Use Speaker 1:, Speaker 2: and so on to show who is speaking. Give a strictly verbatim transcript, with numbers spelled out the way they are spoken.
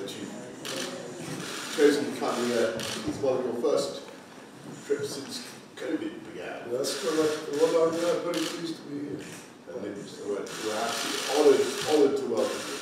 Speaker 1: that you've chosen to come here. It's one of your first trips since COVID began.
Speaker 2: That's correct. Well, I'm uh, very pleased to be here.
Speaker 1: And it's, we're, we're absolutely honoured, honoured to welcome you.